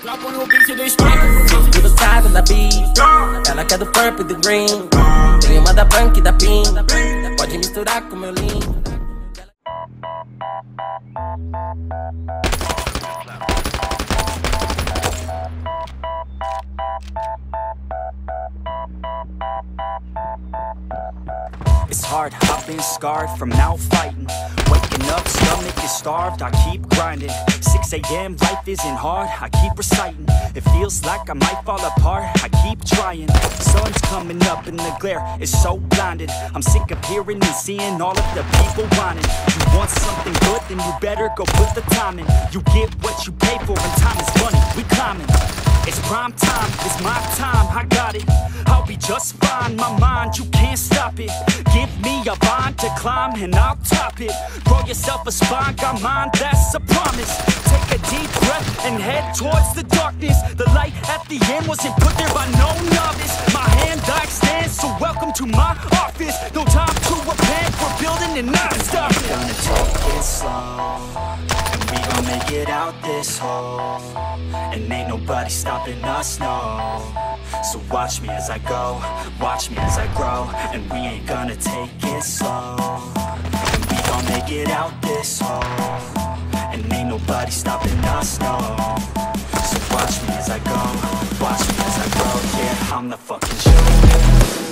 Dropa no beat e destrói. Tudo sabe da beat. Ela quer do purple e do green. Tem uma da punk e da pink. Pode misturar com meu lindo. It's hard, I've been scarred from out fighting. Waking up, stomach is starved, I keep grinding. 6 AM, life isn't hard, I keep reciting. It feels like I might fall apart, I keep trying. Sun's coming up and the glare is so blinding. I'm sick of hearing and seeing all of the people whining. You want something good, then you better go put the time in. You get what you pay for and time is money, we climbing. It's prime time, it's my time, I got it. I'll be just fine, my mind, you can't stop it. Give me a vine to climb and I'll top it. Grow yourself a spine, got mine, that's a promise. Take a deep breath and head towards the darkness. The light at the end wasn't put there by no novice. My hand I extend, so welcome to my office. No time to repent, we're building and not stopping. We're gonna take it slow, and we gon' make it out this hole. And ain't nobody stopping us, no. So watch me as I go, watch me as I grow. And we ain't gonna take it slow, and we gon' make it out this hole. And ain't nobody stopping us, no. So watch me as I go, watch me as I grow. Yeah, I'm the fucking show.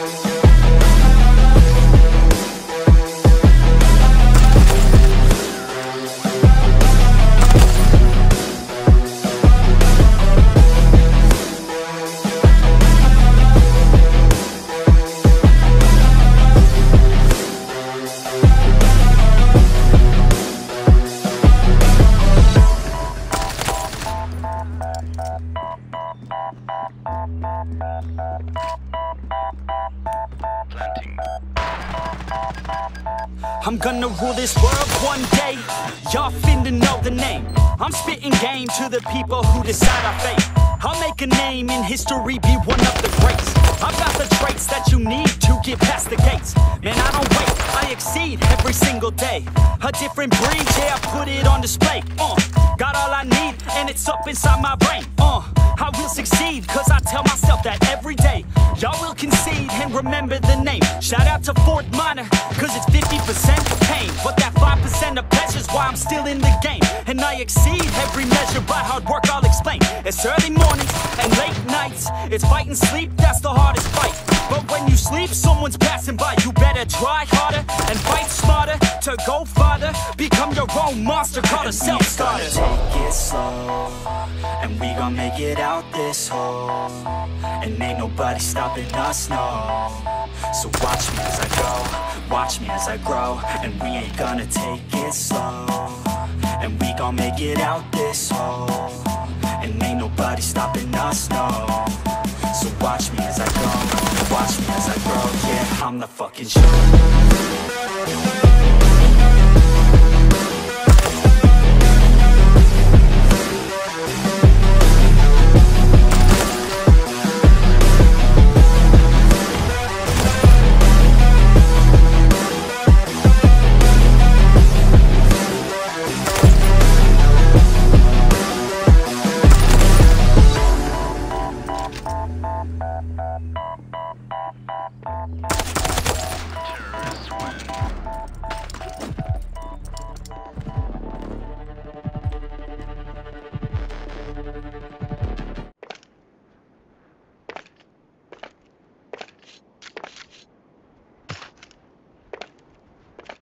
I'm gonna rule this world one day. Y'all finna know the name. I'm spitting game to the people who decide our fate. I'll make a name in history, be one of the greats. I've got the traits that you need to get past the gates. Man, I don't wait, I exceed every single day. A different breed, yeah, I put it on display. Got all I need, and it's up inside my brain. I will succeed, cause I tell myself that every day. Y'all will concede and remember the name. Shout out to Fort Minor, cause it's 50% pain. But that 5% of pleasure's why I'm still in the game. And I exceed every measure by hard work, I'll explain. It's early mornings and late nights. It's fight and sleep, that's the hardest fight. But when you sleep, someone's passing by. You better try harder and fight smarter to go farther. Become your own monster, call a self-starter. Take it slow, and we gon' make it out this hole. And ain't nobody stopping us, no. So watch me as I go, watch me as I grow. And we ain't gonna take it slow, and we gon' make it out this hole. And ain't nobody stopping us, no. So watch me as I go, watch me as I grow. Yeah, I'm the fucking show.